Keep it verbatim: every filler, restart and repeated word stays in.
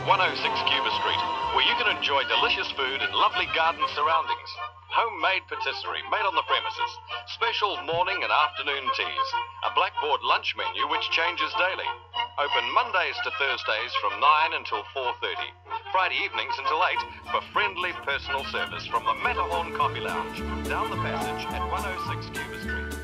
one oh six Cuba Street, where you can enjoy delicious food in lovely garden surroundings. Homemade patisserie made on the premises, special morning and afternoon teas, a blackboard lunch menu which changes daily. Open Mondays to Thursdays from nine until four thirty. Friday evenings until eight for friendly personal service from the Matterhorn Coffee Lounge, down the passage at one oh six Cuba Street.